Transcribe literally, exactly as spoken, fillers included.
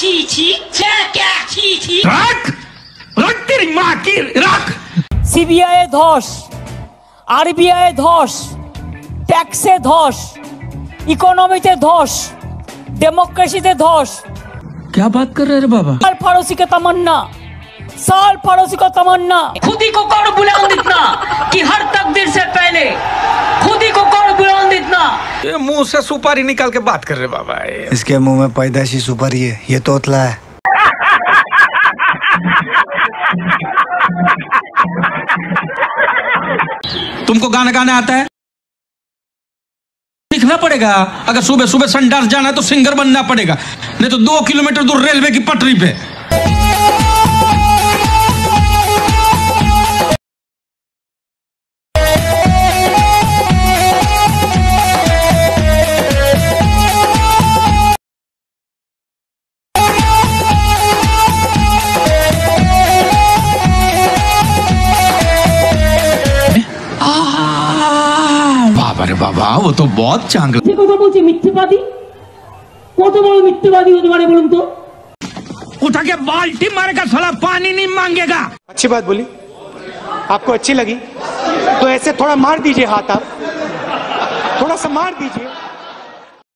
छी छी क्या क्या छी छी रख रख तेरी माँ की रख। সিবিআই ধস, আরবিআই ধস, ট্যাক্সে ধস, ইকোনমিতে ধস, डेमोक्रेसीতে ধস। क्या बात कर रहे रे बाबा? साल फारोसी का तमन्ना, साल फारोसी का तमन्ना। खुद ही को कौन बुलंद इतना कि हर तकदीर से पहले खुद ही को कौन बुलंद इतना। ये मुंह से सुपारी निकाल के बात कर रहे बाबा। इसके मुंह में पैदाइशी सुपारी है, ये तोतला है। तुमको गाना गाना आता है? सीखना पड़ेगा। अगर सुबह सुबह संडास जाना है तो सिंगर बनना पड़ेगा, नहीं तो दो किलोमीटर दूर रेलवे की पटरी पे। अरे बाबा वो तो बहुत चांगला কথা বলছি মিথ্যাবাদী, কত বড় মিথ্যাবাদী হতে পারে বলুন তো। उठा के बाल्टी मारेगा साला, पानी नहीं मांगेगा। अच्छी बात बोली, आपको अच्छी लगी तो ऐसे थोड़ा मार दीजिए हाथ, आप थोड़ा सा मार दीजिए।